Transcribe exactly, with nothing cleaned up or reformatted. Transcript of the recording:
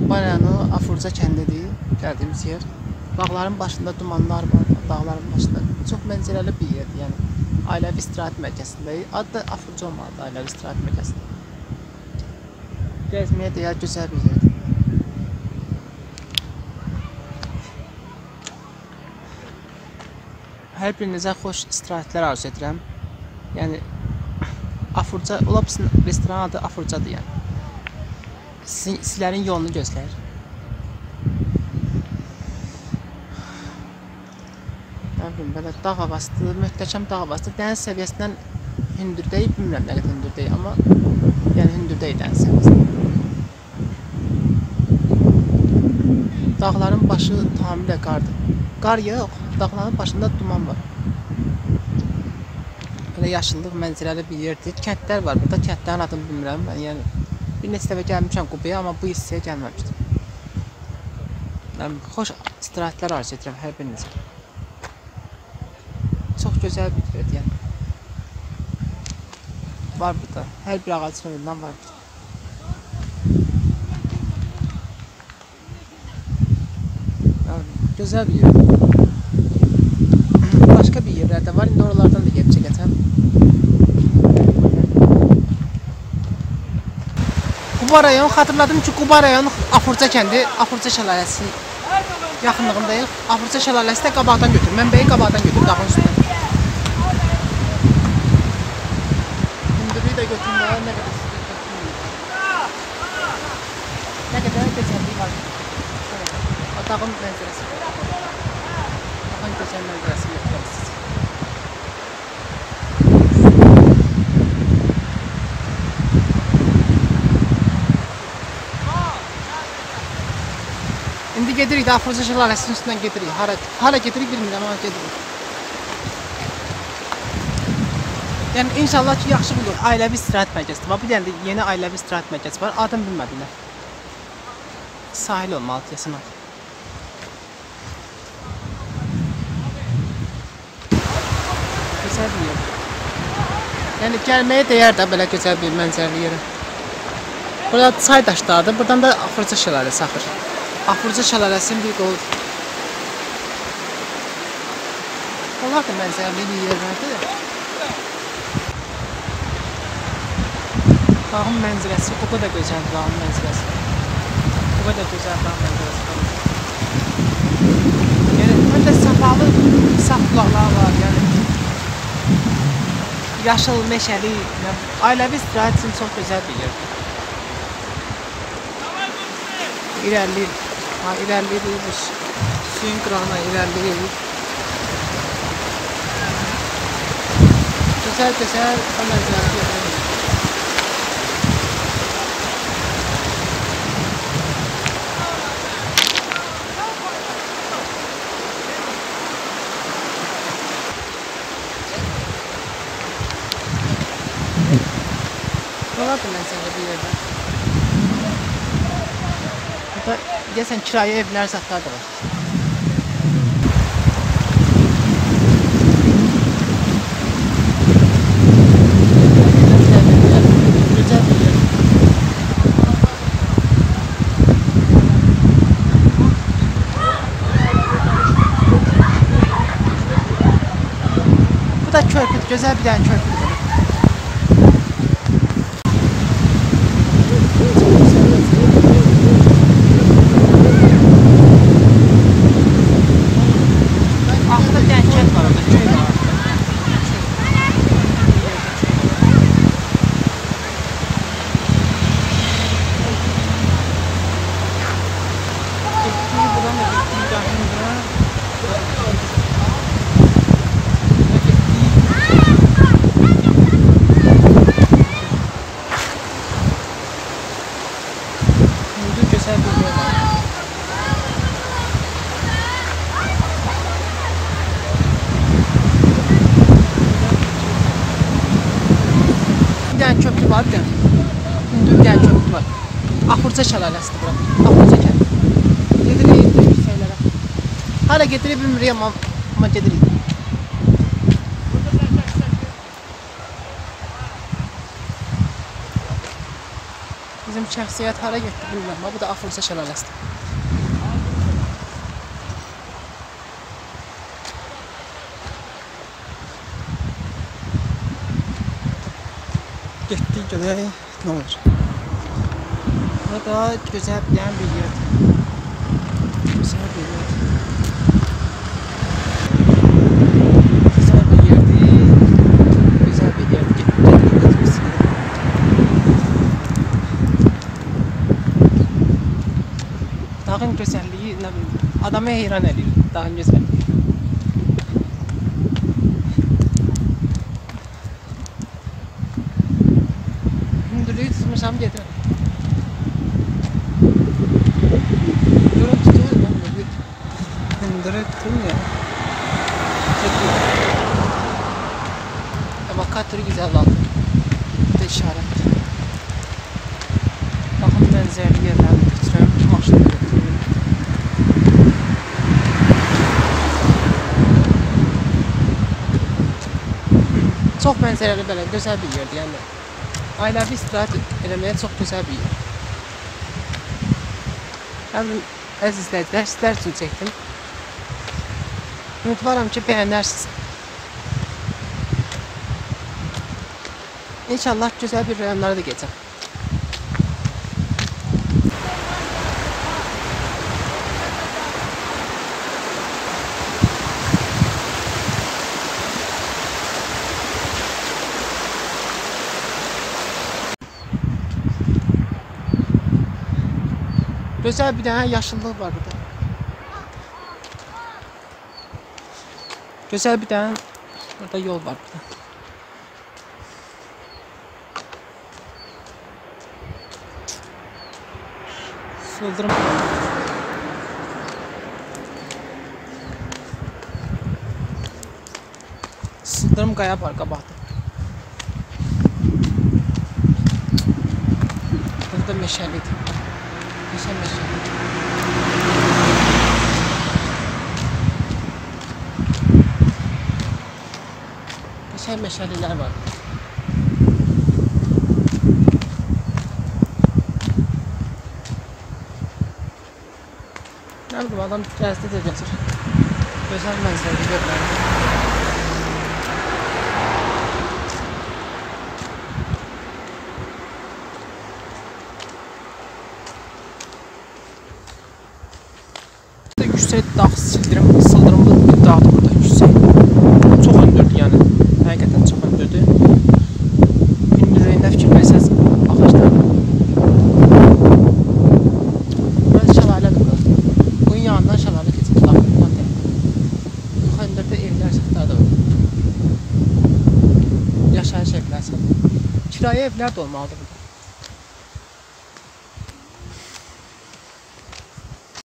Kubaryanı Afurca kəndidir, gəldiyimiz yer. Dağların başında dumanlar var, dağların başında. Çox mənzərəli bir yerdir, yəni. Ailəvi istirahət mərkəzindəyik. Adı da Afurca olmalıdır, ailəvi istirahət mərkəzində. Gəzməyə dəyər gözəl bir yerdir. Hər birinizə xoş istirahətlər arzu edirəm. Yəni, Afurca, ola bilsin, restoran adı Afurcadır, yəni. Sizlərin yolunu gözləyir. Nə bilim, belə dağ havasıdır, möhtəşəm dağ havasıdır. Dəniz səviyyəsindən hündürdəyik, bilmirəm nə qədər hündürdəyik, amma yəni hündürdəyik dəniz səviyyəsindən. Dağların başı tamamilə qardır. Qar yox, dağların başında duman var. Belə yaşıllıq mənzərəli bir yerdir. Kəndlər var, burada kəndlərin adını bilmirəm. Mən yəni bir neçə dəfə gəlmişəm Qubaya, amma bu hissəyə gəlməmişdim. Xoş istirahətlər arzu edirəm hər birinizə. Çox gözəl bir yerdir, yəni. Var burada, hər bir ağacın önündən var burada. Gözəl bir yer. Başqa bir yerlər də var, indi oralardan da gedib çəkəcəm. Quba rayonu, xatırladım ki, Quba rayonu Afurca kəndi, Afurca şəlaləsi yaxınlığındayıq. Afurca şəlaləsi də qabaqdan götürür. Mənbəyi qabaqdan götürür, dağın üstündən. Hündürlüyü də götürməyə nə qədər götürmür. Nə qədər gözəlliyi var. O dağın mənzərəsi. Dağın gözəl mənzərəsi götürürsünüz. İndi gedirik də Afurca şəlaləsinin üstündən gedirik. Hara, hara gedirik bilmirəm, amma gedirik. Yəni inşallah ki, yaxşı bulur. Ailəvi istirahət mərkəzi var. Bir dənə də yeni ailəvi istirahət mərkəzi var. Adını bilmədilər. Sahil olmalı, desin adı. Gözəl bir yer. Yəni gəlməyə dəyər də belə gözəl bir mənzərəli yerə. Burada çay daşlardır. Buradan da Afurca şəlaləsi axır. Afurca şəlaləsinin bir qoludur. Onlar da mənzərəli bir yerlərdir. Dağın mənzərəsi, o qədər gözəldir dağın mənzərəsi. O qədər gözəl dağın mənzərəsi. Yəni, həm də səfalı, saf bulaqlar var, yəni. Yaşıl, meşəli, ailəvi istirahət üçün çox gözəl bir yerdir. İrəliyir. Ha, irəliyirik, suyun qırağına irəliyirik. Gözəl-gözəl o mənzərəsi görürük. Buralar da mənzərəli bir yerdə. Burada deyəsən kirayə evlər, zatlar da var. Gözəl bir yer. Bu da körpüdür, gözəl bir dənə körpüdür. Bir dənə köprü var, bir dənə. Hündür bir dənə köprü var. Afurca şəlaləsidir bura. Afurca kəndi. Gedirik yüksəklərə. Hala gedirik bilmirik, amma gedirik. Bizim şəxsiyyət hara getdi bilmirəm. Bu da Afruza şəlaləsidir. Getdik görək nə olur. Burada gözəl bir yer bir yerdir. Güzel bir yer. Güzel bir yerdir. Güzel bir yer. Getdik. Dağın gözəlliyi nə bilim, adamı heyran edir. Dağın gözəlliyi. Hündürlüyü tutmuşam getirəm. Durun tutuyor ben de. Hündürlüyü tuttum ya. Ama katırı güzel aldı. Bu da işaret. Bakın benzerli yerlerden götürüyorum. Maşını götürüyorum. Çox mənzərəli belə gözəl bir yerdir, yəni ailəvi istirahət eləməyə çox gözəl bir yer. Mən əziz izləyicilər, sizlər üçün çəkdim. Ümidvaram ki, bəyənərsiniz. İnşallah gözəl bir rayonlara da gedəcəm. Gözəl bir dənə yaşıllıq var burada. Gözəl bir dənə burada yol var burada. Sıldırım. Sıldırım qaya var qabaqda. Burada meşəlidir. Meşə meşə. Meşə meşəlilər var. Ne bileyim, adam gəzdi də gəzir. Gözəl mənzərə görürlər. Yüksək dağ sıldırım, sıldırımlı bir dağdır burada yüksək. Çox hündürdür yəni. Həqiqətən çox hündürdür. Hündürlüyündə fikirlərsəz ağaclar. Burası şəlalədir burada. Bunun yanından şəlalə keçir. Dağdan tərəfdən. Yox hündürdə evlər çıxlar da var. Yaşayış evlər. Kirayə evlər də olmalıdır burada.